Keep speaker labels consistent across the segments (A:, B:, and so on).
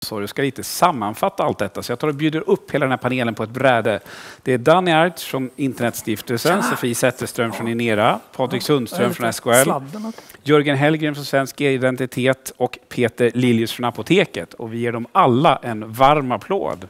A: omsorg och ska lite sammanfatta allt detta. Så jag tar och bjuder upp hela den här panelen på ett bräde. Det är Danny Arts från Internetstiftelsen, Sofie Zetterström från Inera, Patrik Sundström från SKL, Jörgen Hellgren från Svensk Identitet och Peter Liljus från Apoteket. Och vi ger dem alla en varm applåd.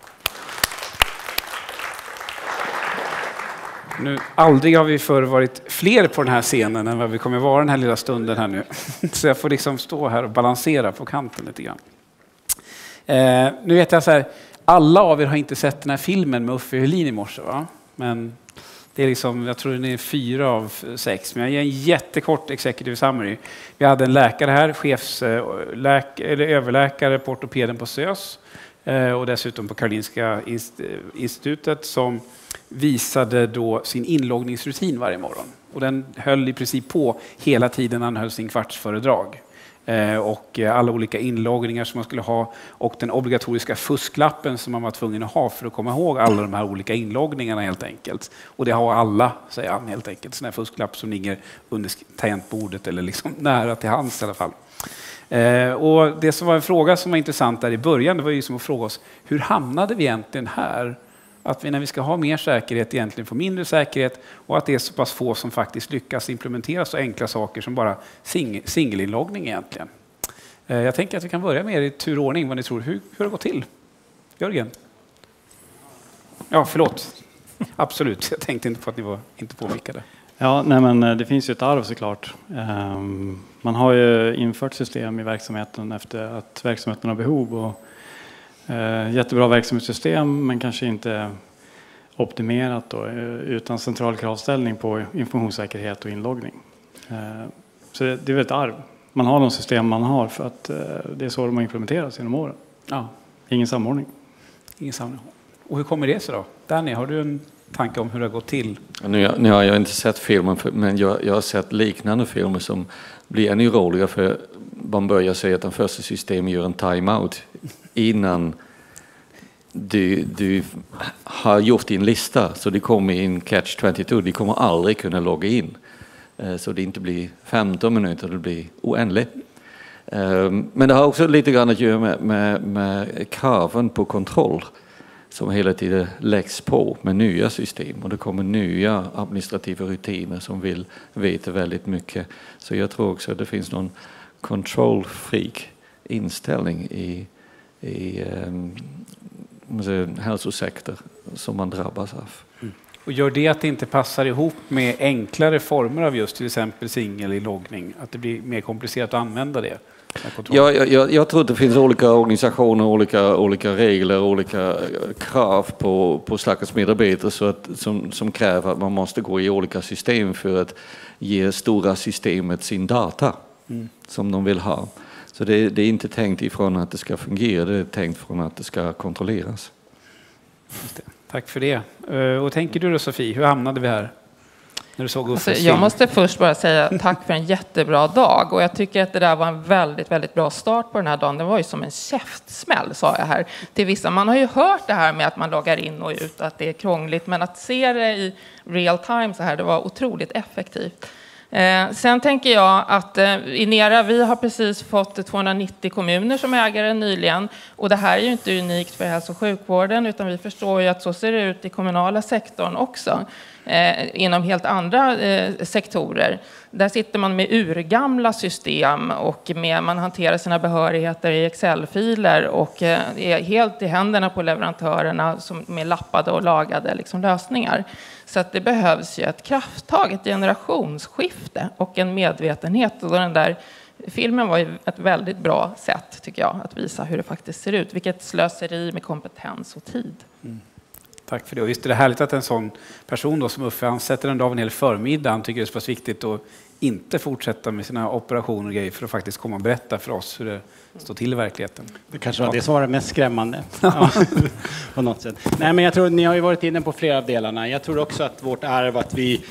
A: Nu, aldrig har vi förr varit fler på den här scenen än vad vi kommer vara den här lilla stunden här nu. Så jag får liksom stå här och balansera på kanten lite grann. Nu vet jag så här, alla av er har inte sett den här filmen med Uffe Helin i morse, va? Men det är liksom, jag tror det är 4 av 6. Men jag ger en jättekort executive summary. Vi hade en läkare här, överläkare på ortopeden på SÖS och dessutom på Karolinska institutet som visade då sin inloggningsrutin varje morgon. Och den höll i princip på hela tiden han höll sin kvartsföredrag. Och alla olika inloggningar som man skulle ha och den obligatoriska fusklappen som man var tvungen att ha för att komma ihåg alla de här olika inloggningarna helt enkelt. Och det har alla, säger han helt enkelt, sån här fusklapp som ligger under tangentbordet eller liksom nära till hands i alla fall. Och det som var en fråga som var intressant där i början, det var ju som att fråga oss, hur hamnade vi egentligen här? Att vi när vi ska ha mer säkerhet egentligen får mindre säkerhet och att det är så pass få som faktiskt lyckas implementera så enkla saker som bara singelinloggning egentligen. Jag tänker att vi kan börja med er i turordning vad ni tror. Hur har det gått till? Jörgen? Ja, förlåt. Absolut, jag tänkte inte på att ni var inte påvickade.
B: Ja, nej men det finns ju ett arv såklart. Man har ju infört system i verksamheten efter att verksamheten har behov och jättebra verksamhetssystem men kanske inte optimerat då, utan central kravställning på informationssäkerhet och inloggning. Så det är väl ett arv. Man har de system man har för att det är så de har implementerats genom åren.
A: Ja.
B: Ingen samordning.
A: Ingen samordning. Och hur kommer det sig då? Danny, har du en tanke om hur det har gått till?
C: Nu har jag inte sett filmen, men jag har sett liknande filmer som blir ännu roligare för man börjar säga att den första systemet gör en timeout innan du har gjort din lista, så det kommer in catch 22. De kommer aldrig kunna logga in. Så det inte blir 15 minuter, det blir oändligt. Men det har också lite grann att göra med kraven på kontroll som hela tiden läggs på med nya system. Och det kommer nya administrativa rutiner som vill veta väldigt mycket. Så jag tror också att det finns någon control freak inställning i hälsosektor som man drabbas av.
A: Mm. Och gör det att det inte passar ihop med enklare former av just till exempel singelinloggning? Att det blir mer komplicerat att använda det?
C: Ja, jag tror att det finns olika organisationer, olika regler, olika krav på stackars medarbetare som kräver att man måste gå i olika system för att ge stora systemet sin data som de vill ha. Så det är inte tänkt ifrån att det ska fungera, det är tänkt från att det ska kontrolleras.
A: Just det. Tack för det. Och tänker du då, Sofie, hur hamnade vi här? När du såg
D: jag måste först bara säga tack för en jättebra dag. Och jag tycker att det där var en väldigt, väldigt bra start på den här dagen. Det var ju som en käftsmäll, sa jag här. Till vissa, man har ju hört det här med att man loggar in och ut, att det är krångligt. Men att se det i real time så här, det var otroligt effektivt. Sen tänker jag att Inera, vi har precis fått 290 kommuner som ägare nyligen. Och det här är ju inte unikt för hälso- och sjukvården, utan vi förstår ju att så ser det ut i kommunala sektorn också. Inom helt andra sektorer. Där sitter man med urgamla system och man hanterar sina behörigheter i Excel-filer och är helt i händerna på leverantörerna med lappade och lagade liksom lösningar. Så att det behövs ju ett krafttag, ett generationsskifte och en medvetenhet. Och den där filmen var ju ett väldigt bra sätt, tycker jag, att visa hur det faktiskt ser ut. Vilket slöseri med kompetens och tid. Mm.
A: Tack för det. Och visst är det härligt att en sån person då som Uffe, han sätter en dag en hel förmiddag. Han tycker det är så pass viktigt att inte fortsätta med sina operationer och grejer för att faktiskt komma och berätta för oss hur det står till i verkligheten.
E: Det kanske var det som var det mest skrämmande. Ja, på något sätt. Nej, men jag tror ni har ju varit inne på flera av delarna. Jag tror också att vårt arv, att vi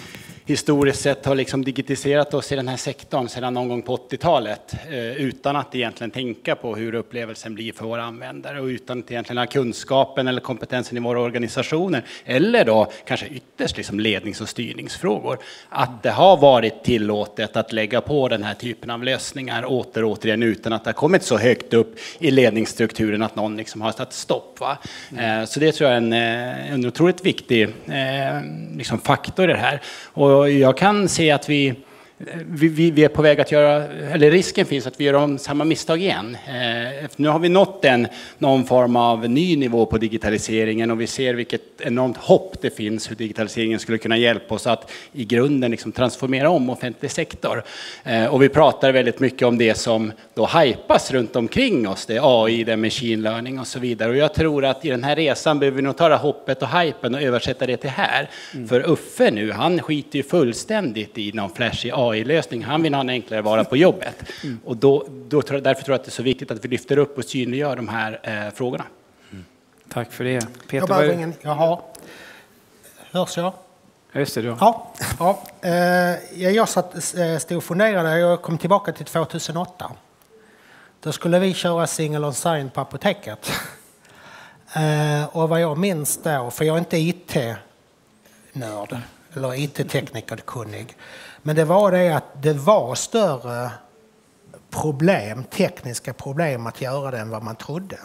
E: historiskt sett har liksom digitiserat oss i den här sektorn sedan någon gång på 80-talet utan att egentligen tänka på hur upplevelsen blir för våra användare och utan att egentligen ha kunskapen eller kompetensen i våra organisationer eller då kanske ytterst liksom lednings- och styrningsfrågor. Att det har varit tillåtet att lägga på den här typen av lösningar återigen utan att det har kommit så högt upp i ledningsstrukturen att någon liksom har satt stopp. Va? Så det tror jag är en otroligt viktig liksom faktor i det här. Och jag kan se att vi är på väg att göra, eller risken finns att vi gör om samma misstag igen. Nu har vi nått någon form av ny nivå på digitaliseringen och vi ser vilket enormt hopp det finns hur digitaliseringen skulle kunna hjälpa oss att i grunden liksom transformera om offentlig sektor. Och vi pratar väldigt mycket om det som då hypas runt omkring oss, det är AI, det är machine learning och så vidare. Och jag tror att i den här resan behöver vi nog ta det hoppet och hypen och översätta det till här. För Uffe nu, han skiter ju fullständigt i någon flashig AI-lösning. Han vill ha en enklare vara på jobbet. Och därför tror jag att det är så viktigt att vi lyfter upp och synliggör de här frågorna.
A: Tack för det. Peter,
F: jag behöver ingen... Jaha. Hörs jag?
A: Just det, då.
F: Ja. Jag stod och funderade. Jag kom tillbaka till 2008. Då skulle vi köra single on sign på apoteket. Och vad jag minns då, för jag är inte IT-nörd eller IT-teknikerkunnig. Men det var det att det var större tekniska problem att göra det än vad man trodde.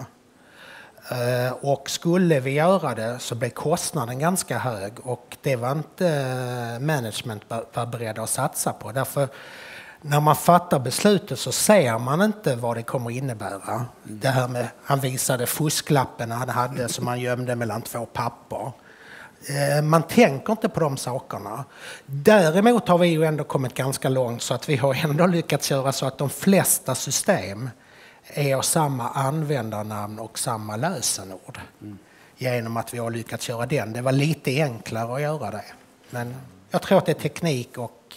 F: Och skulle vi göra det så blev kostnaden ganska hög och det var inte management var beredda att satsa på. Därför när man fattar beslutet så ser man inte vad det kommer innebära. Det här med, han visade fusklappen han hade som han gömde mellan 2 papper. Man tänker inte på de sakerna. Däremot har vi ju ändå kommit ganska långt så att vi har ändå lyckats göra så att de flesta system är samma användarnamn och samma lösenord. Genom att vi har lyckats göra den. Det var lite enklare att göra det. Men jag tror att det är teknik och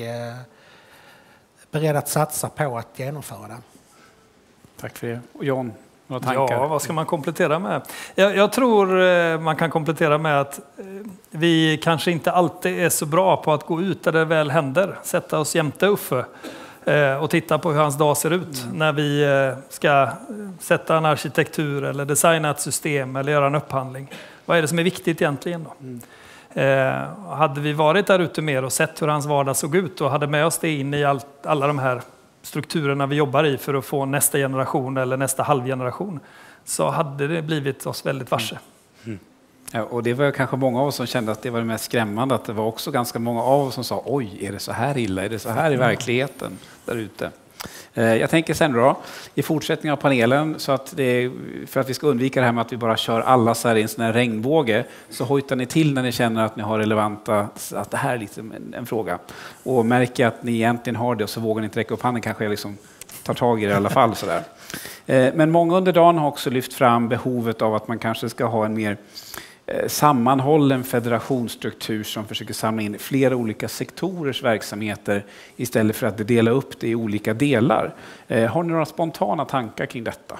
F: beredd att satsa på att genomföra det.
A: Tack för det. Och John, några tankar?
G: Ja, vad ska man komplettera med? Jag tror man kan komplettera med att vi kanske inte alltid är så bra på att gå ut där det väl händer. Sätta oss jämte Uffe och titta på hur hans dag ser ut när vi ska sätta en arkitektur eller designa ett system eller göra en upphandling. Vad är det som är viktigt egentligen då? Hade vi varit där ute mer och sett hur hans vardag såg ut och hade med oss det in i alla de här strukturerna vi jobbar i för att få nästa generation eller nästa halvgeneration, så hade det blivit oss väldigt varse.
A: Ja, och det var kanske många av oss som kände att det var det mest skrämmande, att det var också ganska många av oss som sa oj, är det så här illa? Är det så här i verkligheten där ute? Jag tänker sen då, i fortsättningen av panelen, så att för att vi ska undvika det här med att vi bara kör alla så här i en sån här regnbåge, så hojtar ni till när ni känner att ni har relevanta, att det här är liksom en fråga. Och märker att ni egentligen har det och så vågar ni inte räcka upp handen, kanske jag liksom tar tag i det i alla fall. Så där. Men många under dagen har också lyft fram behovet av att man kanske ska ha en mer sammanhållen federationsstruktur som försöker samla in flera olika sektorers verksamheter istället för att dela upp det i olika delar. Har ni några spontana tankar kring detta?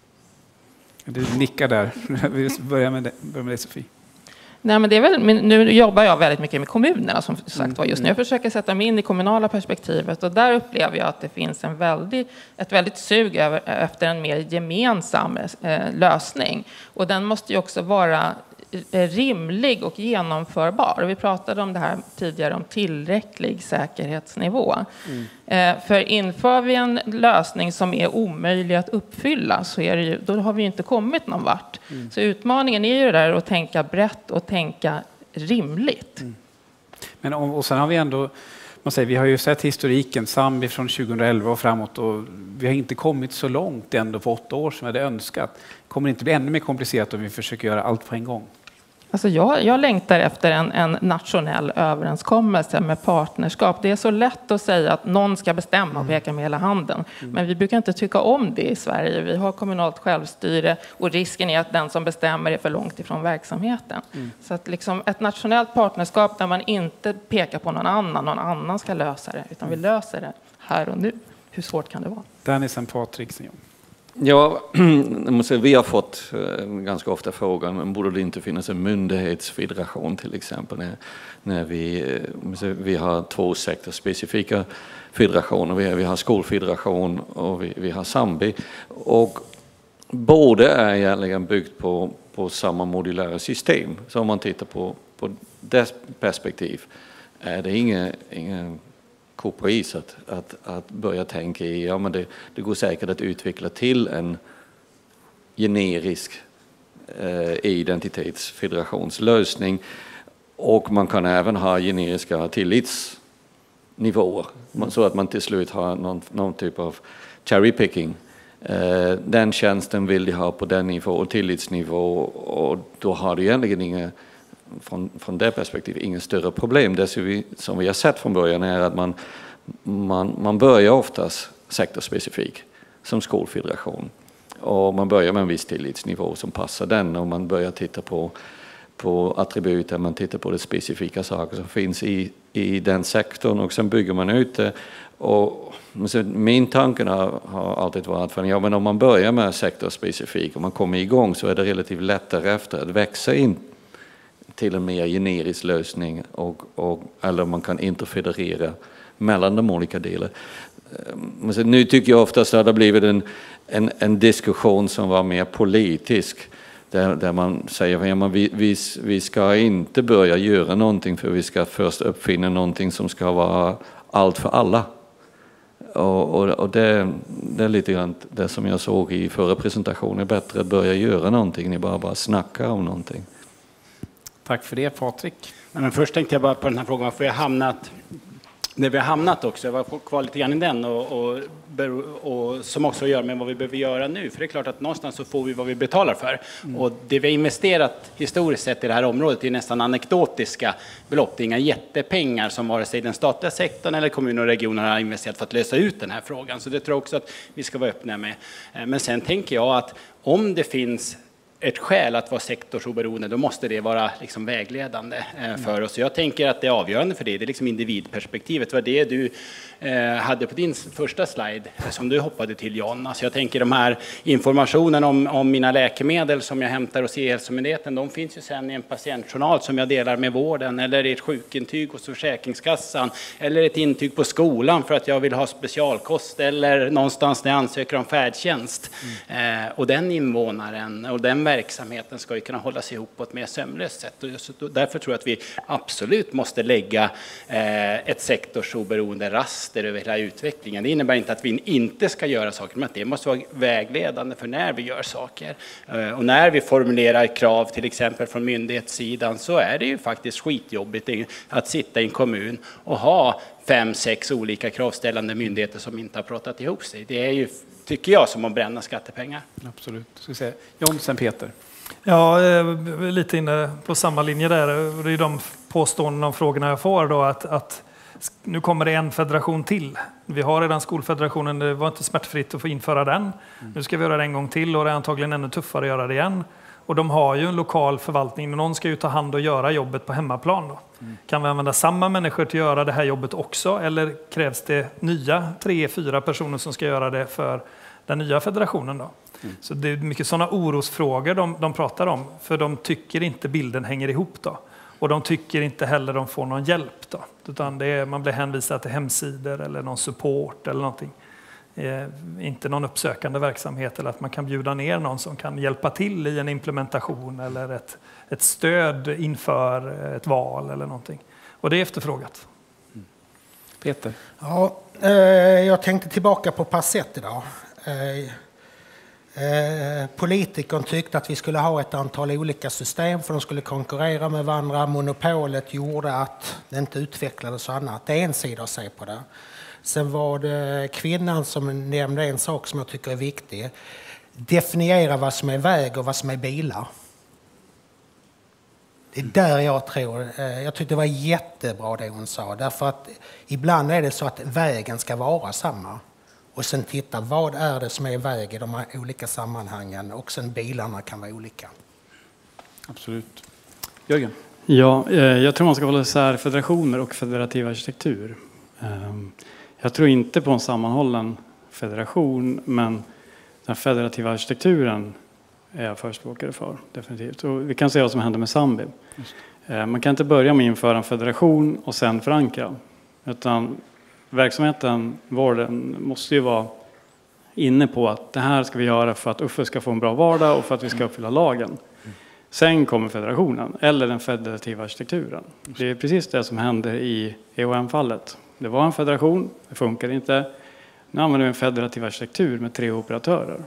A: Du nickar där. Vi börjar med dig, Sofie.
D: Nej, men det är väl, nu jobbar jag väldigt mycket med kommunerna som sagt var just nu. Jag försöker sätta mig in i kommunala perspektivet och där upplever jag att det finns ett väldigt sug efter en mer gemensam lösning. Och den måste ju också vara rimlig och genomförbar. Vi pratade om det här tidigare om tillräcklig säkerhetsnivå. För inför vi en lösning som är omöjlig att uppfylla så är det ju, då har vi inte kommit någon vart. Så utmaningen är ju det där att tänka brett och tänka rimligt.
A: Men och sen har vi ändå, vi har ju sett historiken, Zambi från 2011 och framåt, och vi har inte kommit så långt ändå på 8 år som vi hade önskat. Kommer det inte bli ännu mer komplicerat om vi försöker göra allt på en gång?
D: Alltså jag längtar efter en nationell överenskommelse med partnerskap. Det är så lätt att säga att någon ska bestämma och peka med hela handen. Men vi brukar inte tycka om det i Sverige. Vi har kommunalt självstyre och risken är att den som bestämmer är för långt ifrån verksamheten. Så att liksom ett nationellt partnerskap där man inte pekar på någon annan ska lösa det. Utan vi löser det här och nu. Hur svårt kan det vara?
A: Dennis och Patrik.
C: Ja, vi har fått ganska ofta frågan, borde det inte finnas en myndighetsfederation till exempel? När vi har 2 sektorspecifika federationer, vi har skolfederation och vi har Sambi. Och båda är egentligen byggt på samma modulära system. Så om man tittar på dess perspektiv är det ingen ko på is att börja tänka i, ja men det går säkert att utveckla till en generisk identitetsfederationslösning, och man kan även ha generiska tillitsnivåer så att man till slut har någon typ av cherry picking. Den tjänsten vill de ha på den nivå och tillitsnivå, och då har det egentligen från det perspektivet ingen större problem. Det som vi har sett från början är att man börjar oftast sektorspecifik som skolfederation, och man börjar med en viss tillitsnivå som passar den, och man börjar titta på attributen, man tittar på de specifika saker som finns i den sektorn, och sen bygger man ut det. Och min tanke har alltid varit att men om man börjar med sektorspecifik och man kommer igång, så är det relativt lättare efter att växa in till en mer generisk lösning, eller man kan interfederera mellan de olika delarna. Nu tycker jag oftast att det har blivit en diskussion som var mer politisk, där man säger att vi ska inte börja göra någonting, för vi ska först uppfinna någonting som ska vara allt för alla. Och det är lite grann det som jag såg i förra presentationen. Bättre att börja göra någonting än bara snacka om någonting.
A: Tack för det, Patrik.
E: Men först tänkte jag bara på den här frågan varför vi har hamnat där vi har hamnat också. Jag var kvar lite grann i den och som också gör med vad vi behöver göra nu. För det är klart att någonstans så får vi vad vi betalar för. Och det vi har investerat historiskt sett i det här området är nästan anekdotiska belopp. Det är inga jättepengar som vare sig den statliga sektorn eller kommuner och regioner har investerat för att lösa ut den här frågan. Så det tror jag också att vi ska vara öppna med. Men sen tänker jag att om det finns ett skäl att vara sektorsoberoende, då måste det vara liksom vägledande för oss. Jag tänker att det är avgörande för det är liksom individperspektivet. Det var det du hade på din första slide som du hoppade till, John. Alltså jag tänker de här informationen om mina läkemedel som jag hämtar hos E-hälsomyndigheten, de finns ju sen i en patientjournal som jag delar med vården, eller i ett sjukintyg hos Försäkringskassan, eller ett intyg på skolan för att jag vill ha specialkost, eller någonstans när jag ansöker om färdtjänst. Och den invånaren och den verksamheten ska ju kunna hållas ihop på ett mer sömlöst sätt. Och därför tror jag att vi absolut måste lägga ett sektorsoberoende raster över hela utvecklingen. Det innebär inte att vi inte ska göra saker, men att det måste vara vägledande för när vi gör saker. Och när vi formulerar krav, till exempel från myndighetssidan, så är det ju faktiskt skitjobbigt att sitta i en kommun och ha 5-6 olika kravställande myndigheter som inte har pratat ihop sig. Det är ju, tycker jag, som att bränna skattepengar.
A: Absolut. Ska vi säga John, sen Peter.
G: Ja, lite inne på samma linje där. Det är de påståenden och frågorna jag får då, att nu kommer det en federation till. Vi har redan skolfederationen, det var inte smärtfritt att få införa den. Nu ska vi göra det en gång till, och det är antagligen ännu tuffare att göra det igen. Och de har ju en lokal förvaltning, och någon ska ju ta hand och göra jobbet på hemmaplan då. Kan vi använda samma människor till att göra det här jobbet också, eller krävs det nya 3-4 personer som ska göra det för den nya federationen då? Så det är mycket sådana orosfrågor de pratar om, för de tycker inte bilden hänger ihop då. Och de tycker inte heller de får någon hjälp då, utan man blir hänvisad till hemsidor eller någon support eller någonting. Inte någon uppsökande verksamhet, eller att man kan bjuda ner någon som kan hjälpa till i en implementation eller ett stöd inför ett val eller någonting. Och det är efterfrågat.
A: Peter?
F: Ja, jag tänkte tillbaka på pass 1 idag. Politikern tyckte att vi skulle ha ett antal olika system för de skulle konkurrera med varandra. Monopolet gjorde att det inte utvecklades och annat. Det är en sida att se på det. Sen var det kvinnan som nämnde en sak som jag tycker är viktig. Definiera vad som är väg och vad som är bilar. Det är där jag tyckte det var jättebra det hon sa. Därför att ibland är det så att vägen ska vara samma. Och sen titta, vad är det som är väg i de här olika sammanhangen? Och sen bilarna kan vara olika.
A: Absolut. Jörgen?
B: Ja, jag tror man ska hålla isär federationer och federativ arkitektur. Jag tror inte på en sammanhållen federation, men Den federativa arkitekturen är jag förespråkare för, definitivt. Och vi kan se vad som händer med Zambi. Man kan inte börja med att införa en federation och sen förankra. Utan verksamheten, vården, måste ju vara inne på att det här ska vi göra för att Uffe ska få en bra vardag och för att vi ska uppfylla lagen. Sen kommer federationen, eller den federativa arkitekturen. Det är precis det som hände i EOM-fallet. Det var en federation, det funkar inte. Nu använder vi en federativ arkitektur med 3 operatörer.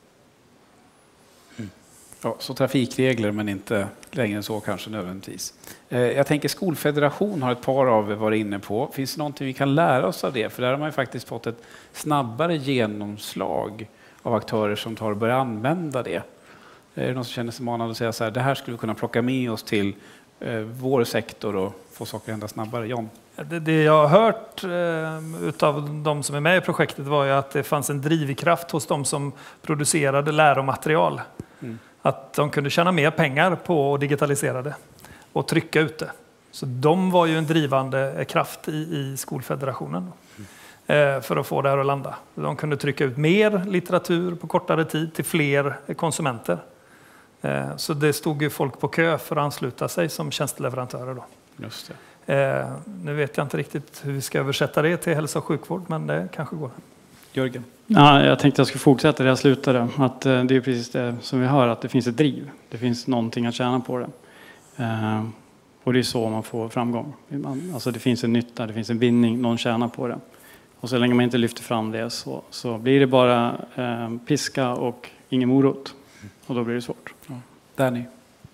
A: Ja, så trafikregler, men inte längre än så kanske nödvändigtvis. Jag tänker skolfederation har ett par av er varit inne på. Finns det någonting vi kan lära oss av det? För där har man ju faktiskt fått ett snabbare genomslag av aktörer som tar och börjar använda det. Är det någon som känner sig manad att säga så här, det här skulle vi kunna plocka med oss till vår sektor och få saker att hända snabbare? John?
G: Det jag har hört utav de som är med i projektet var ju att det fanns en drivkraft hos de som producerade läromaterial. Att de kunde tjäna mer pengar på att digitalisera det och trycka ut det. Så de var ju en drivande kraft i skolfederationen för att få det här att landa. De kunde trycka ut mer litteratur på kortare tid till fler konsumenter. Så det stod ju folk på kö för att ansluta sig som tjänsteleverantörer då.
A: Just det.
G: Nu vet jag inte riktigt hur vi ska översätta det till hälso- och sjukvård, men det kanske går.
A: Jörgen?
B: Ja, jag tänkte jag skulle fortsätta där jag slutade. Att det är precis det som vi hör, att det finns ett driv. Det finns någonting att tjäna på det. Och det är så man får framgång. Alltså det finns en nytta, det finns en vinning, någon tjänar på det. Och så länge man inte lyfter fram det så blir det bara piska och ingen morot. Och då blir det svårt.
A: Ja. Danny?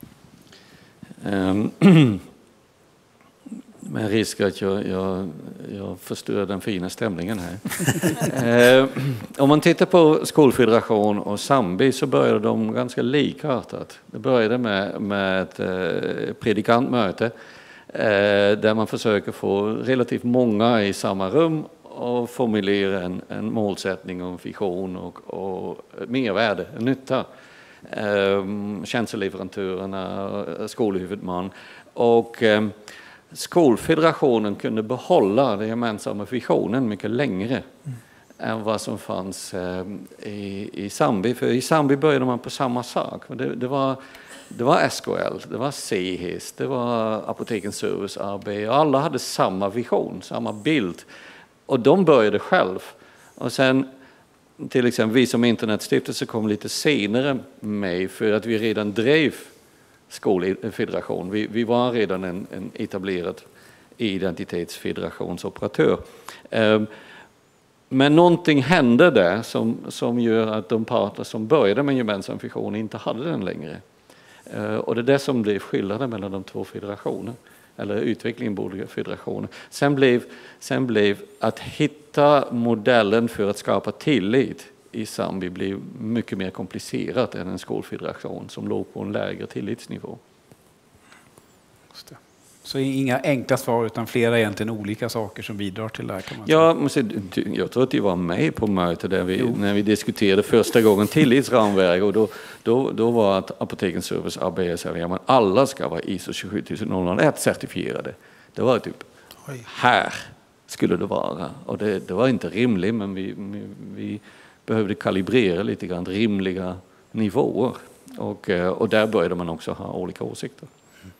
C: Med risk att jag förstör den fina stämningen här. Om man tittar på skolfederation och Zambi så började de ganska likartat. Det började med ett predikantmöte där man försöker få relativt många i samma rum och formulera en målsättning och en vision och mervärde, en nytta. Tjänsteleverantörerna, skolhuvudman och skolfederationen kunde behålla den gemensamma visionen mycket längre än vad som fanns i Zambi. För i Zambi började man på samma sak. Det var SKL, det var CHIS, det var Apotekens Service AB och alla hade samma vision, samma bild. Och de började själv. Och sen till exempel vi som internetstiftelse kom lite senare med för att vi redan drev skolfederation. Vi var redan en etablerad identitetsfederationsoperatör. Men någonting hände där som gör att de parter som började med en gemensam vision inte hade den längre. Och det är det som blev skillnaden mellan de två federationerna. Eller utvecklingen borde federationer. Sen blev att hitta modellen för att skapa tillit i Zambi blev mycket mer komplicerat än en skolfederation som låg på en lägre tillitsnivå.
A: Just det. Så inga enkla svar utan flera egentligen olika saker som bidrar till det här, kan man säga.
C: Ja, jag tror att de var med på mötet där när vi diskuterade första gången tillitsramverk och då var att Apotekens Service AB sa att alla ska vara ISO 27001 certifierade. Det var typ här skulle det vara och det var inte rimligt, men vi behövde kalibrera lite grann rimliga nivåer och där började man också ha olika åsikter.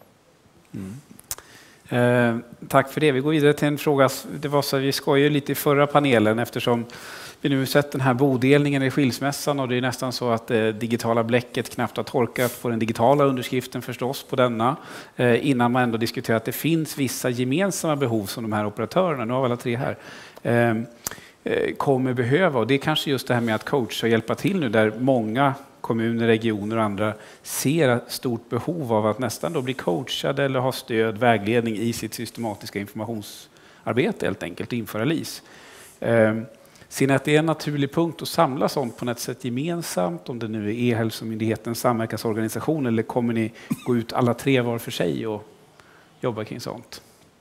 A: Tack för det. Vi går vidare till en fråga. Det var så, vi skojade lite i förra panelen eftersom vi nu sett den här bodelningen i skilsmässan och det är nästan så att det digitala bläcket knappt har torkat på den digitala underskriften förstås på denna innan man ändå diskuterar att det finns vissa gemensamma behov som de här operatörerna, nu har vi alla 3 här, kommer behöva. Och det är kanske just det här med att coacha och hjälpa till nu där många kommuner, regioner och andra ser stort behov av att nästan då bli coachade eller ha stöd, vägledning i sitt systematiska informationsarbete helt enkelt, införa LIS. Ser ni att det är en naturlig punkt att samla sånt på något sätt gemensamt, om det nu är E-hälsomyndighetens samverkansorganisation, eller kommer ni gå ut alla 3 var för sig och jobba kring sånt?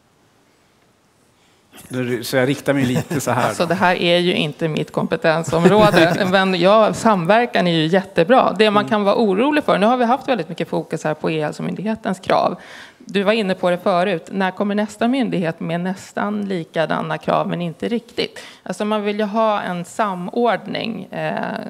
A: Så jag riktar mig lite så här.
D: Alltså det här är ju inte mitt kompetensområde, men samverkan är ju jättebra. Det man kan vara orolig för, nu har vi haft väldigt mycket fokus här på E-hälsomyndighetens krav. Du var inne på det förut, när kommer nästa myndighet med nästan likadana krav men inte riktigt? Alltså man vill ju ha en samordning.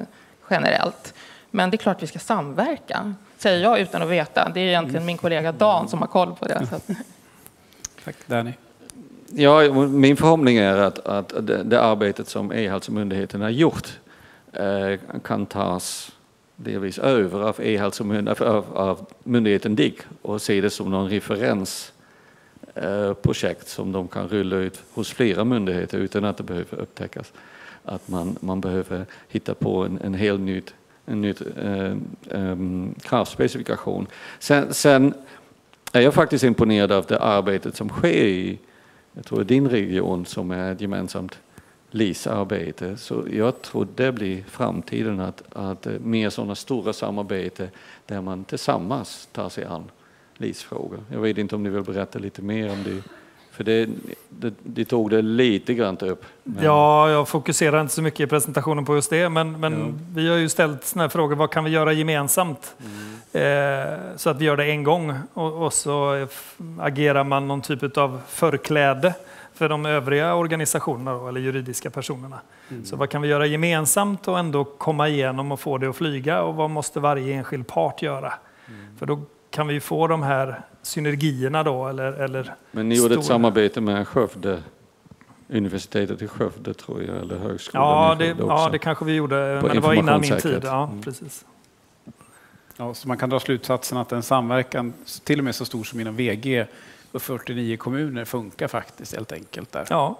D: generellt. Men det är klart vi ska samverka, säger jag utan att veta. Det är egentligen min kollega Dan som har koll på det. Så att...
A: Tack, Danny.
C: Ja, min förhoppning är att det arbetet som E-hälsomyndigheten har gjort kan tas delvis över av myndigheten DIGG och se det som någon referensprojekt som de kan rulla ut hos flera myndigheter utan att det behöver upptäckas. Att man behöver hitta på en helt ny kravspecifikation. Sen är jag faktiskt imponerad av det arbetet som sker i, jag tror, din region som är ett gemensamt LIS-arbete. Så jag tror det blir framtiden att mer sådana stora samarbete där man tillsammans tar sig an LIS-frågor. Jag vet inte om ni vill berätta lite mer om det. För det tog det lite grann upp. Men...
G: Ja, jag fokuserar inte så mycket i presentationen på just det. Men vi har ju ställt såna här frågor. Vad kan vi göra gemensamt? Så att vi gör det en gång. Och så agerar man någon typ av förkläde för de övriga organisationerna eller juridiska personerna. Så vad kan vi göra gemensamt och ändå komma igenom och få det att flyga? Och vad måste varje enskild part göra? För då kan vi få de här synergierna då. Eller
C: men ni gjorde ett samarbete med Skövde, universitetet i Skövde tror jag, eller högskolan i Skövde också.
G: Ja, det kanske vi gjorde, men det var innan min tid. Ja, precis.
A: Ja, så man kan dra slutsatsen att en samverkan, till och med så stor som inom VG och 49 kommuner, funkar faktiskt helt enkelt där.
G: Ja.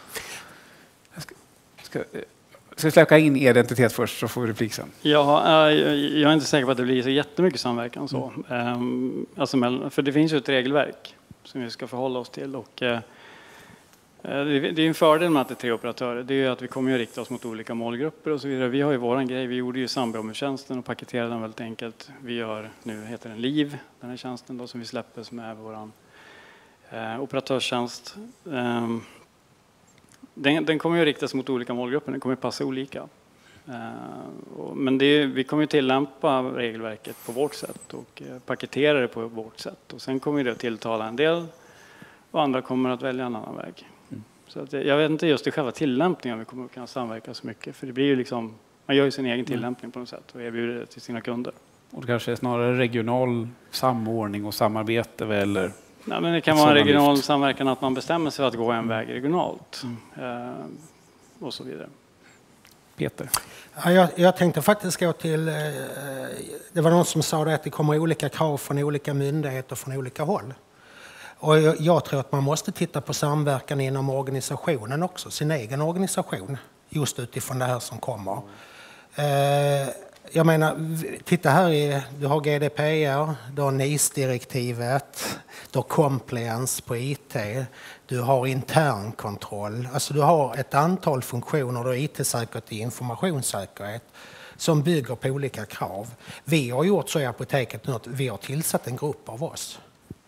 A: Ska släcka in identitet först så får vi replik sen.
B: Ja, jag är inte säker på att det blir så jättemycket samverkan så. Alltså, för det finns ju ett regelverk som vi ska förhålla oss till. Och, det är en fördel med att det är 3 operatörer. Det är ju att vi kommer att rikta oss mot olika målgrupper och så vidare. Vi har ju våran grej. Vi gjorde ju sambromstjänsten och paketerade den väldigt enkelt. Vi gör, nu heter den LIV, den här tjänsten då, som vi släpper som är våran operatörstjänst. Den kommer ju riktas mot olika målgrupper, den kommer passa olika. Men vi kommer ju tillämpa regelverket på vårt sätt och paketera det på vårt sätt. Och sen kommer det att tilltala en del och andra kommer att välja en annan väg. Så att jag vet inte just i själva tillämpningen om vi kommer att kunna samverka så mycket. För det blir ju liksom, man gör ju sin egen tillämpning på något sätt och erbjuder det till sina kunder.
A: Och det kanske är snarare regional samordning och samarbete eller?
B: Nej, men det kan vara en regional samverkan att man bestämmer sig för att gå en väg regionalt och så vidare.
A: Peter?
F: Ja, jag tänkte faktiskt gå till, det var någon som sa det att det kommer olika krav från olika myndigheter från olika håll. Och jag tror att man måste titta på samverkan inom organisationen också, sin egen organisation, just utifrån det här som kommer. Jag menar, titta här, du har GDPR, du har NIS-direktivet, du har compliance på IT, du har internkontroll. Alltså du har ett antal funktioner, du har IT-säkerhet och informationssäkerhet som bygger på olika krav. Vi har gjort så i apoteket nu att vi har tillsatt en grupp av oss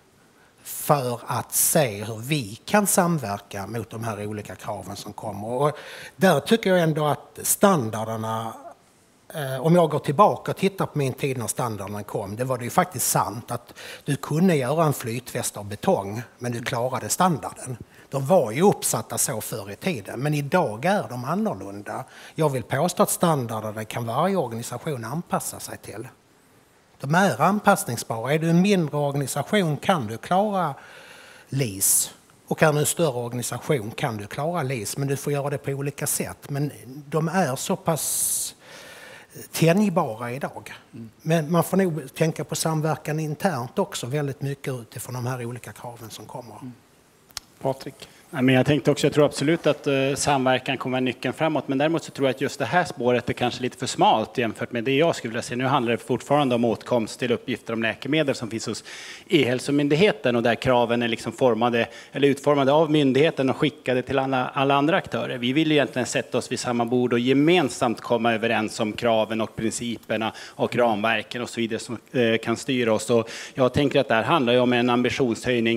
F: för att se hur vi kan samverka mot de här olika kraven som kommer. Och där tycker jag ändå att standarderna, om jag går tillbaka och tittar på min tid när standarden kom, det var det ju faktiskt sant att du kunde göra en flytväst av betong, men du klarade standarden. De var ju uppsatta så förr i tiden, men idag är de annorlunda. Jag vill påstå att standarderna kan varje organisation anpassa sig till. De är anpassningsbara. Är du en mindre organisation kan du klara LIS. Och är du en större organisation kan du klara LIS, men du får göra det på olika sätt. Men de är så pass tänjbara idag. Men man får nog tänka på samverkan internt också väldigt mycket utifrån de här olika kraven som kommer.
A: Patrik?
E: Men jag tänkte också, jag tror absolut att samverkan kommer vara nyckeln framåt, men däremot så tror jag att just det här spåret är kanske lite för smalt jämfört med det jag skulle vilja se. Nu handlar det fortfarande om åtkomst till uppgifter om läkemedel som finns hos E-hälsomyndigheten och där kraven är liksom utformade av myndigheten och skickade till alla andra aktörer. Vi vill egentligen sätta oss vid samma bord och gemensamt komma överens om kraven och principerna och ramverken och så vidare som kan styra oss. Och jag tänker att det här handlar ju om en ambitionshöjning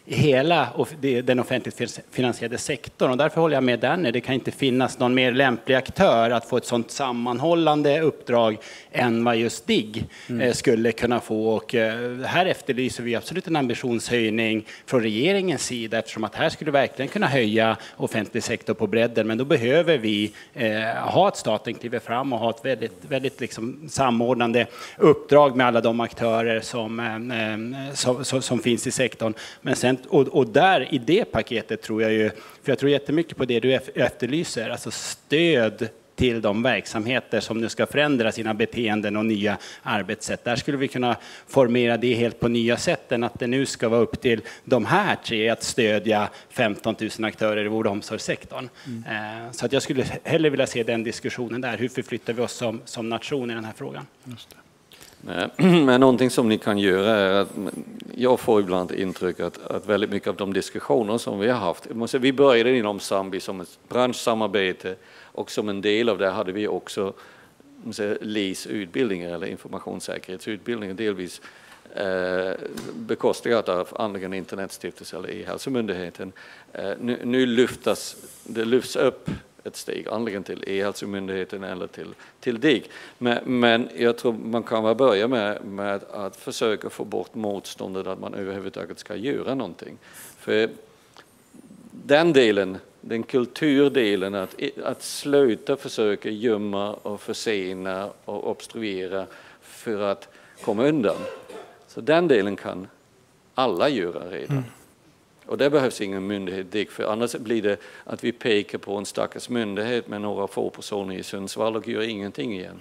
E: hela den offentligt finansierade sektorn. Och därför håller jag med Danny, det kan inte finnas någon mer lämplig aktör att få ett sånt sammanhållande uppdrag än vad just DIGG skulle kunna få. Och här efterlyser vi absolut en ambitionshöjning från regeringens sida, eftersom att här skulle verkligen kunna höja offentlig sektor på bredden. Men då behöver vi ha att staten kliver fram och ha ett väldigt liksom samordnande uppdrag med alla de aktörer som finns i sektorn. Men sen, och där i det paketet tror jag ju, för jag tror jättemycket på det du efterlyser, alltså stöd till de verksamheter som nu ska förändra sina beteenden och nya arbetssätt. Där skulle vi kunna formera det helt på nya sätt än att det nu ska vara upp till de här tre att stödja 15 000 aktörer i vård- och omsorgssektorn. Så att jag skulle hellre vilja se den diskussionen där. Hur förflyttar vi oss som nation i den här frågan? Just det.
C: Men någonting som ni kan göra är att jag får ibland intryck att väldigt mycket av de diskussioner som vi har haft, vi började inom Sambi som ett branschsamarbete och som en del av det hade vi också LIS-utbildningar eller informationssäkerhetsutbildningar, delvis bekostat av antingen Internetstiftelsen eller E-hälsomyndigheten. Nu lyfts upp ett steg, antingen till E-hälsomyndigheten eller till DIGG. Men jag tror man kan börja med att försöka få bort motståndet att man överhuvudtaget ska göra någonting. För den delen, den kulturdelen, att sluta försöka gömma och försena och obstruera för att komma undan. Så den delen kan alla göra redan. Och det behövs ingen myndighet DIGG, för annars blir det att vi pekar på en stackars myndighet med några få personer i Sundsvall och gör ingenting igen.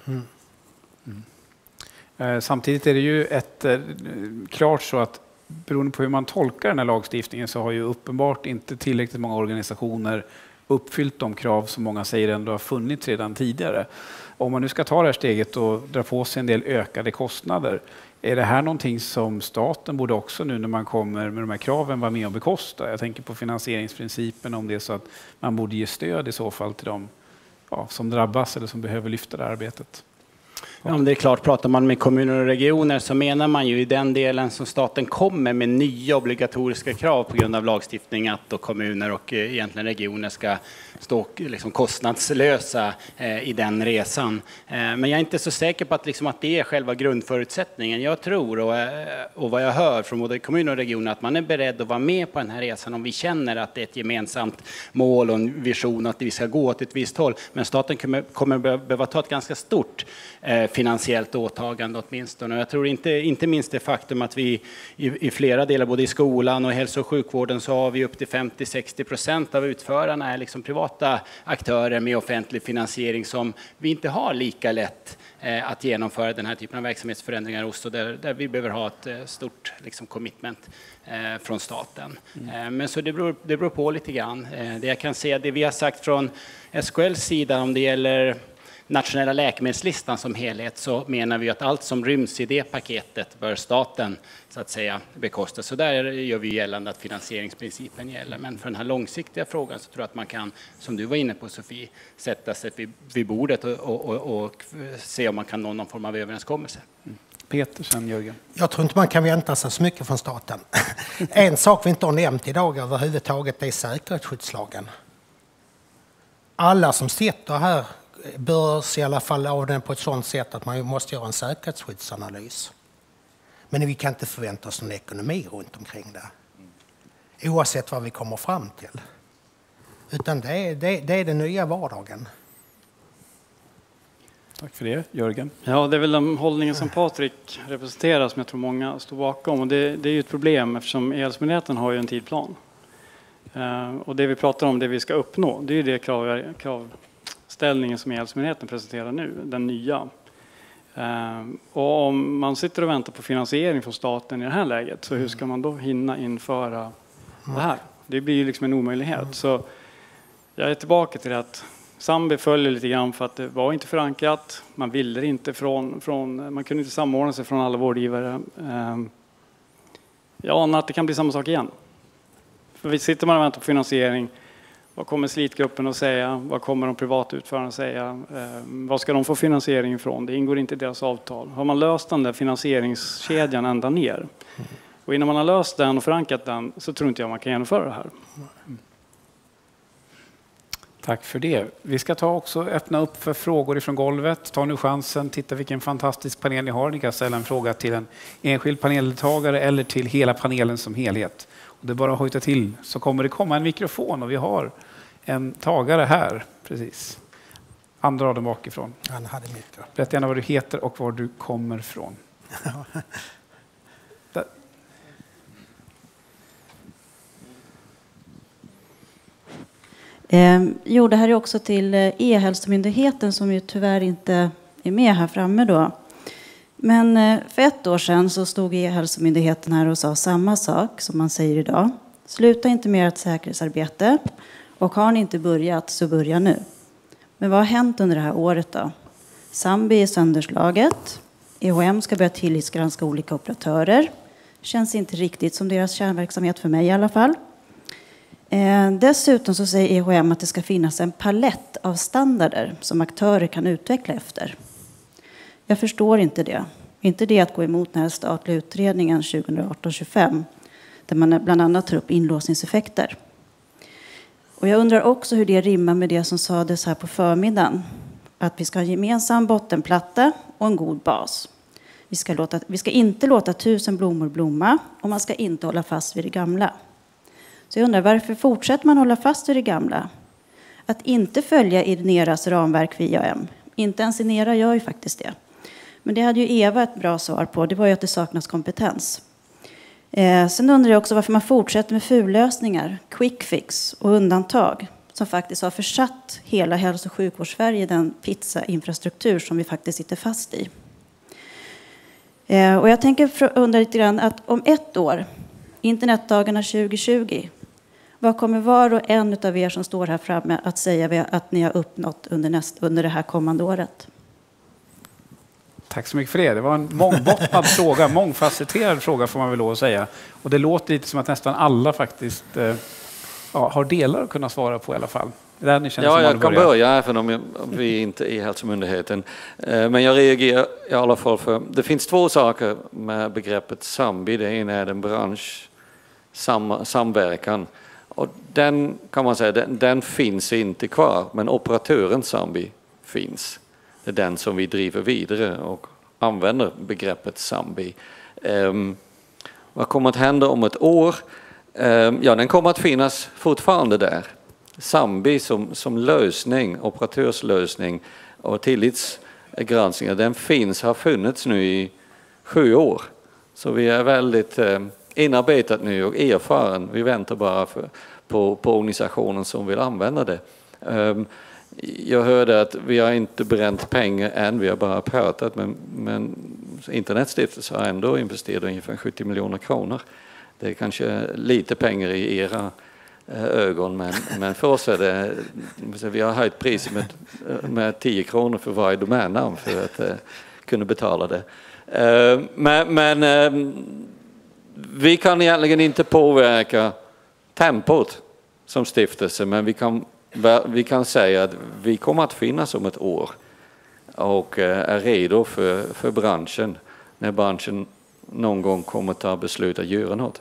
A: Samtidigt är det ju klart så att beroende på hur man tolkar den här lagstiftningen så har ju uppenbart inte tillräckligt många organisationer uppfyllt de krav som många säger ändå har funnits redan tidigare. Om man nu ska ta det här steget och dra på sig en del ökade kostnader, är det här någonting som staten borde också nu när man kommer med de här kraven vara med och bekosta? Jag tänker på finansieringsprincipen, om det är så att man borde ge stöd i så fall till dem som drabbas eller som behöver lyfta det här arbetet.
E: Ja, det är klart, pratar man med kommuner och regioner så menar man ju i den delen som staten kommer med nya obligatoriska krav på grund av lagstiftning att då kommuner och egentligen regioner ska stå liksom kostnadslösa i den resan. Men jag är inte så säker på att det är själva grundförutsättningen. Jag tror och vad jag hör från både kommuner och regioner att man är beredd att vara med på den här resan om vi känner att det är ett gemensamt mål och en vision att vi ska gå åt ett visst håll. Men staten kommer behöva ta ett ganska stort finansiellt åtagande åtminstone. Och jag tror inte minst det faktum att vi i flera delar, både i skolan och hälso- och sjukvården, så har vi upp till 50-60% av utförarna är liksom privata aktörer med offentlig finansiering som vi inte har lika lätt att genomföra den här typen av verksamhetsförändringar hos, och där vi behöver ha ett stort commitment från staten. Men så det beror på lite grann. Det jag kan säga, det vi har sagt från SKLs sida om det gäller nationella läkemedelslistan som helhet, så menar vi att allt som ryms i det paketet bör staten så att säga bekosta. Så där gör vi gällande att finansieringsprincipen gäller. Men för den här långsiktiga frågan så tror jag att man kan, som du var inne på Sofie, sätta sig vid bordet och se om man kan nå någon form av överenskommelse.
A: Peter, sen Jörgen.
F: Jag tror inte man kan vänta sig så mycket från staten. En sak vi inte har nämnt idag överhuvudtaget är säkerhetsskyddslagen. Alla som sitter här bör i alla fall av den på ett sådant sätt att man måste göra en säkerhetsskyddsanalys. Men vi kan inte förvänta oss någon ekonomi runt omkring det. Oavsett vad vi kommer fram till. Utan det är den nya vardagen.
A: Tack för det. Jörgen?
B: Ja, det är väl den hållningen som Patrik representerar som jag tror många står bakom. Och det är ju ett problem eftersom E-hälsomyndigheten har ju en tidplan. Och det vi pratar om, det vi ska uppnå, det är ju det kravställningen som E-hälsomyndigheten presenterar nu, den nya. Och om man sitter och väntar på finansiering från staten i det här läget, så hur ska man då hinna införa det här? Det blir ju liksom en omöjlighet. Så jag är tillbaka till att Sambi följer lite grann för att det var inte förankrat. Man ville inte man kunde inte samordna sig från alla vårdgivare. Jag anar att det kan bli samma sak igen. För vi sitter man och väntar på finansiering. Vad kommer slitgruppen att säga? Vad kommer de privata utförarna att säga? Vad ska de få finansiering ifrån? Det ingår inte i deras avtal. Har man löst den där finansieringskedjan ända ner, Och innan man har löst den och förankrat den så tror inte jag man kan genomföra det här.
A: Tack för det. Vi ska också öppna upp för frågor ifrån golvet. Ta nu chansen, titta vilken fantastisk panel ni har. Ni kan ställa en fråga till en enskild paneldeltagare eller till hela panelen som helhet. Och det är bara att hojta till så kommer det komma en mikrofon och vi har en tagare här. Precis. Andra raden bakifrån.
F: Han hade mikro.
A: Berätta gärna vad du heter och var du kommer från.
H: Jo, det här är också till E-hälsomyndigheten som ju tyvärr inte är med här framme då. Men för 1 år sedan så stod E-hälsomyndigheten här och sa samma sak som man säger idag. Sluta inte med ert säkerhetsarbete och har ni inte börjat så börja nu. Men vad har hänt under det här året då? Sambi är sönderslaget. EHM ska börja tillitsgranska olika operatörer. Känns inte riktigt som deras kärnverksamhet för mig i alla fall. Dessutom så säger EHM att det ska finnas en palett av standarder som aktörer kan utveckla efter. Jag förstår inte det. Inte det att gå emot den här statliga utredningen 2018-25 där man bland annat tar upp inlåsningseffekter. Och jag undrar också hur det rimmar med det som sades här på förmiddagen. Att vi ska ha en gemensam bottenplatta och en god bas. Vi ska inte låta 1000 blommor blomma och man ska inte hålla fast vid det gamla. Så jag undrar, varför fortsätter man hålla fast vid det gamla? Att inte följa Ineras ramverk för IAM. Inte ens Inera gör ju faktiskt det. Men det hade ju Eva ett bra svar på. Det var ju att det saknas kompetens. Sen undrar jag också varför man fortsätter med fullösningar, quick fix och undantag. Som faktiskt har försatt hela hälso- och sjukvårdssverige i den pizzainfrastruktur som vi faktiskt sitter fast i. Och jag undrar lite grann att om 1 år, internetdagarna 2020, vad kommer var och en av er som står här framme att säga att ni har uppnått under det här kommande året?
A: Tack så mycket för det. Det var en mångbottnad fråga, mångfacetterad fråga får man väl lov att säga. Och det låter lite som att nästan alla faktiskt har delar att kunna svara på i alla fall. Där ni känner
C: jag kan börja även om vi inte är hälsomyndigheten. Men jag reagerar i alla fall för det finns 2 saker med begreppet Sambi. Det ena är en branschsamverkan. Och den kan man säga, den finns inte kvar. Men operatören Sambi finns. Det är den som vi driver vidare och använder begreppet Sambi. Vad kommer att hända om 1 år? Ja, den kommer att finnas fortfarande där. Sambi som lösning, operatörslösning och tillitsgranskningar, den har funnits nu i 7 år. Så vi är väldigt inarbetat nu och erfaren. Vi väntar bara på organisationen som vill använda det. Jag hörde att vi har inte bränt pengar än, vi har bara pratat, men Internetstiftelsen har ändå investerat ungefär 70 miljoner kronor. Det är kanske lite pengar i era ögon, men för oss är det, vi har höjt priset med 10 kronor för varje domännamn för att kunna betala det. Men vi kan egentligen inte påverka tempot som stiftelse, men vi kan säga att vi kommer att finnas om 1 år och är redo för branschen när branschen någon gång kommer att ta beslut att göra något.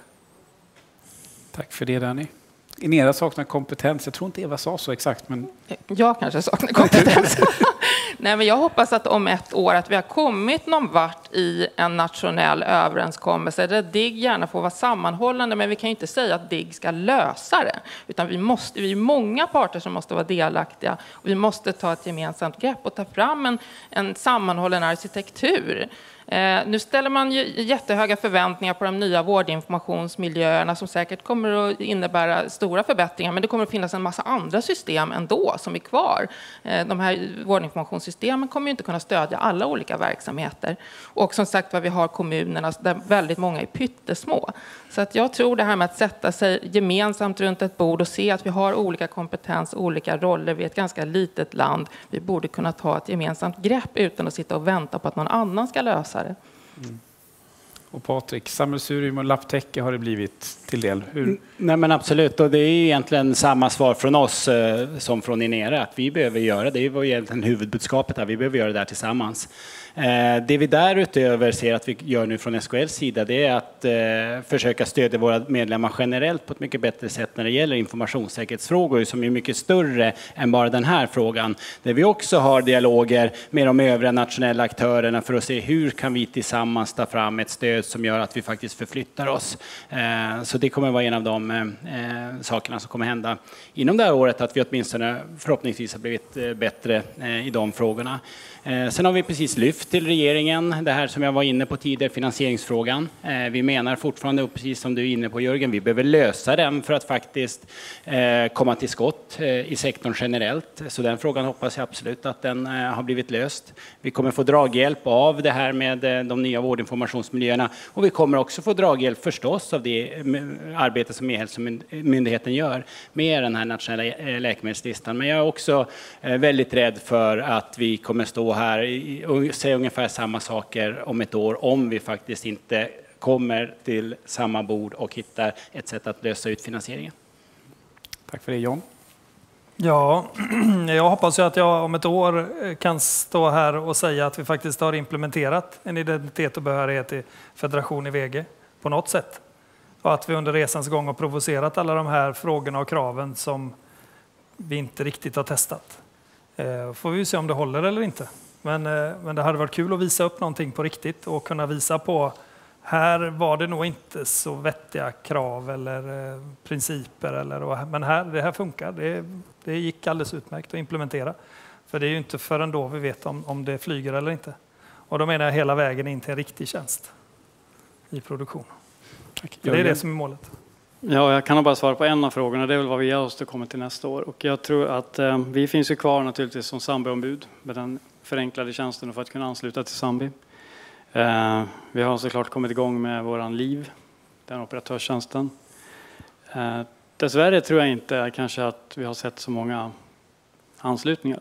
A: Tack för det, Danny. Inera saknar kompetens. Jag tror inte Eva sa så exakt. Men...
D: Jag kanske saknar kompetens. Nej, men jag hoppas att om 1 år att vi har kommit någon vart i en nationell överenskommelse där DIGG gärna får vara sammanhållande, men vi kan ju inte säga att DIGG ska lösa det. Utan vi är många parter som måste vara delaktiga och vi måste ta ett gemensamt grepp och ta fram en sammanhållen arkitektur. Nu ställer man ju jättehöga förväntningar på de nya vårdinformationsmiljöerna som säkert kommer att innebära stora förbättringar, men det kommer att finnas en massa andra system ändå som är kvar. De här vårdinformationssystemen kommer ju inte kunna stödja alla olika verksamheter. Och som sagt vad vi har kommunerna där väldigt många är pyttesmå. Så att jag tror det här med att sätta sig gemensamt runt ett bord och se att vi har olika kompetens, olika roller, vi är ett ganska litet land. Vi borde kunna ta ett gemensamt grepp utan att sitta och vänta på att någon annan ska lösa det.
A: Och Patrik, sammelsurium och lapptäcke har det blivit till del?
E: Nej, men absolut, och det är egentligen samma svar från oss som från Inera, att vi behöver göra, det var egentligen huvudbudskapet här, vi behöver göra det där tillsammans. Det vi därutöver ser att vi gör nu från SKLs sida, det är att försöka stödja våra medlemmar generellt på ett mycket bättre sätt när det gäller informationssäkerhetsfrågor som är mycket större än bara den här frågan. Där vi också har dialoger med de övriga nationella aktörerna för att se hur kan vi tillsammans ta fram ett stöd som gör att vi faktiskt förflyttar oss. Så det kommer vara en av de sakerna som kommer hända inom det här året, att vi åtminstone förhoppningsvis har blivit bättre i de frågorna. Sen har vi precis lyft till regeringen det här som jag var inne på tidigare, finansieringsfrågan. Vi menar fortfarande, precis som du är inne på Jörgen, vi behöver lösa den för att faktiskt komma till skott i sektorn generellt. Så den frågan hoppas jag absolut att den har blivit löst. Vi kommer få draghjälp av det här med de nya vårdinformationsmiljöerna, och vi kommer också få draghjälp förstås av det arbete som E-hälsomyndigheten gör med den här nationella läkemedelslistan. Men jag är också väldigt rädd för att vi kommer stå här och säga ungefär samma saker om ett år om vi faktiskt inte kommer till samma bord och hittar ett sätt att lösa ut finansieringen.
A: Tack för det, John.
G: Ja, jag hoppas ju att jag om ett år kan stå här och säga att vi faktiskt har implementerat en identitet och behörighet i federation i VG på något sätt. Och att vi under resans gång har provocerat alla de här frågorna och kraven som vi inte riktigt har testat. Får vi se om det håller eller inte. Men det hade varit kul att visa upp någonting på riktigt och kunna visa på här var det nog inte så vettiga krav eller principer. Men det här funkar. Det gick alldeles utmärkt att implementera. För det är ju inte förrän då vi vet om det flyger eller inte. Och då menar jag hela vägen in till en riktig tjänst i produktion. Det är det som är målet.
B: Ja, jag kan nog bara svara på en av frågorna. Det är väl vad vi måste komma till nästa år. Och jag tror att vi finns ju kvar naturligtvis som Sambi-ombud med den förenklade tjänsten för att kunna ansluta till Sambi. Vi har såklart kommit igång med våran LIV, den operatörstjänsten. Dessvärre tror jag inte kanske att vi har sett så många anslutningar.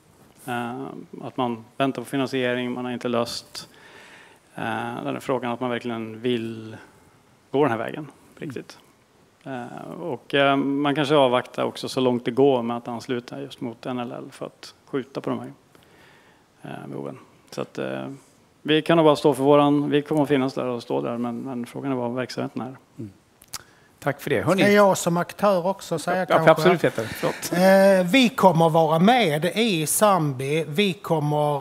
B: Att man väntar på finansiering, man har inte löst den här frågan att man verkligen vill gå den här vägen riktigt. Och man kanske avvaktar också så långt det går med att ansluta just mot NLL för att skjuta på de här behoven. Så att vi kan nog bara stå för vi kommer att finnas där och stå där, men frågan är vad verksamheten är.
A: Tack för det. Hörrni.
F: Ska jag som aktör också säga kanske?
A: Absolut, Peter.
F: Vi kommer vara med i Sambi. Vi kommer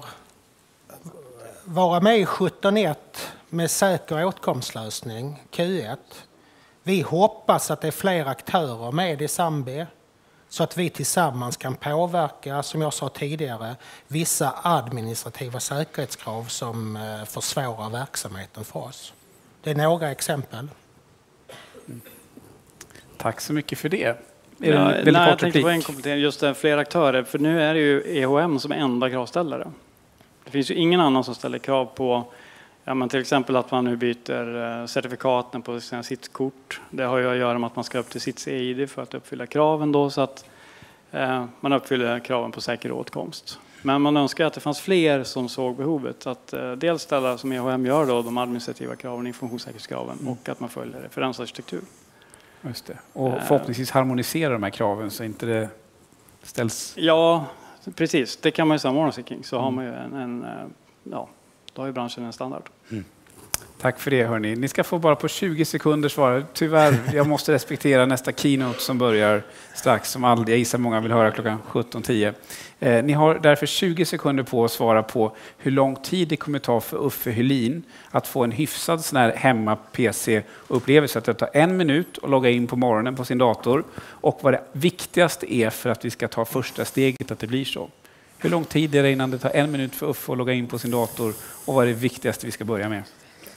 F: vara med i 17.1 med säker åtkomstlösning, Q1. Vi hoppas att det är fler aktörer med i Sambi så att vi tillsammans kan påverka, som jag sa tidigare, vissa administrativa säkerhetskrav som försvårar verksamheten för oss. Det är några exempel.
A: Tack så mycket för det.
B: Jag tänkte på en komplettering, just det, fler aktörer. För nu är det ju EHM som är enda kravställare. Det finns ju ingen annan som ställer krav på till exempel att man nu byter certifikaten på sina SITS-kort. Det har ju att göra med att man ska upp till SITS-EID för att uppfylla kraven då, så att man uppfyller kraven på säker åtkomst. Men man önskar att det fanns fler som såg behovet att dels ställa som EHM gör då, de administrativa kraven, informationssäkerhetskraven och att man följer referensarkitektur.
A: Just det. Och förhoppningsvis harmonisera de här kraven så inte det ställs...
B: Ja, precis. Det kan man ju samordna sig kring. Så har man ju då har ju branschen en standard.
A: Tack för det, hörni. Ni ska få bara på 20 sekunder svara. Tyvärr, jag måste respektera nästa keynote som börjar strax, som jag gissar många vill höra klockan 17:10. Ni har därför 20 sekunder på att svara på hur lång tid det kommer ta för Uffe Hylin att få en hyfsad sån här hemma-PC-upplevelse. Att det tar 1 minut att logga in på morgonen på sin dator, och vad det viktigaste är för att vi ska ta första steget att det blir så. Hur lång tid är det innan det tar 1 minut för Uffe att logga in på sin dator, och vad är det viktigaste vi ska börja med?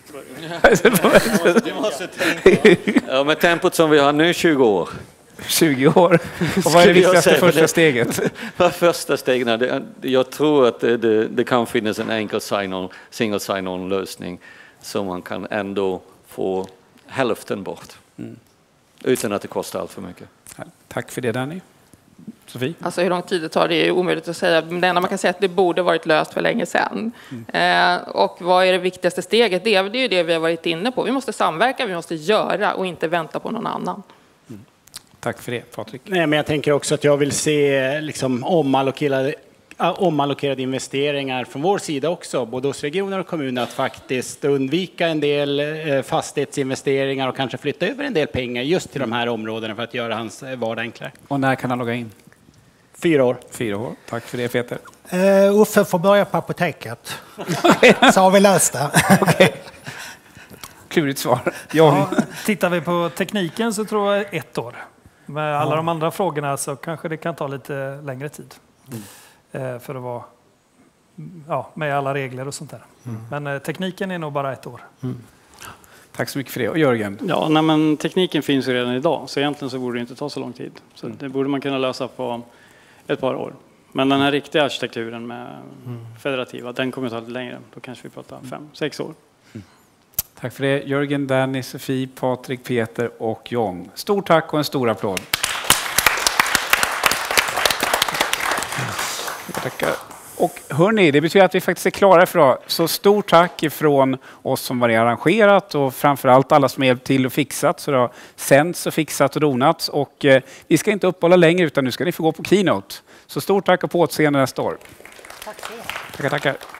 C: Ja, med tempot som vi har nu, 20 år.
A: 20 år. Och vad är det viktigaste första steget?
C: Första stegen, jag tror att det kan finnas en enkel single sign-on lösning som man kan ändå få hälften bort. Utan att det kostar allt för mycket.
A: Tack för det, Danny. Sofie?
D: Alltså hur lång tid det tar, det är omöjligt att säga. Men det enda man kan säga är att det borde varit löst för länge sedan. Och vad är det viktigaste steget? Det är ju det vi har varit inne på. Vi måste samverka, vi måste göra och inte vänta på någon annan.
A: Tack för det, Patrik.
E: Nej, men jag tänker också att jag vill se liksom omallokerade investeringar från vår sida också, både hos regioner och kommuner, att faktiskt undvika en del fastighetsinvesteringar och kanske flytta över en del pengar just till de här områdena för att göra hans vardag enklare.
A: Och när kan han logga in?
E: 4 år.
A: 4 år. Tack för det, Peter.
F: Uffe får börja på apoteket. Så har vi löst det.
A: Okay. Klurigt svar.
G: Ja, tittar vi på tekniken så tror jag 1 år. Med alla de andra frågorna så kanske det kan ta lite längre tid. För att vara med alla regler och sånt där. Men tekniken är nog bara 1 år.
A: Tack så mycket för det. Och Jörgen?
B: Ja, men tekniken finns ju redan idag. Så egentligen så borde det inte ta så lång tid. Så det borde man kunna lösa på ett par år. Men den här riktiga arkitekturen med federativa, den kommer att ta lite längre. Då kanske vi pratar 5-6 år.
A: Tack för det. Jörgen, Danny, Sofie, Patrik, Peter och John. Stort tack och en stor applåd. Tackar. Och hörni, det betyder att vi faktiskt är klara för idag. Så stort tack ifrån oss som var arrangerat och framförallt alla som hjälpt till och fixat. Så det har sänds och fixat och donats. Och vi ska inte uppehålla längre utan nu ska ni få gå på keynote. Så stort tack och på återseende nästa år. Tack. Tackar.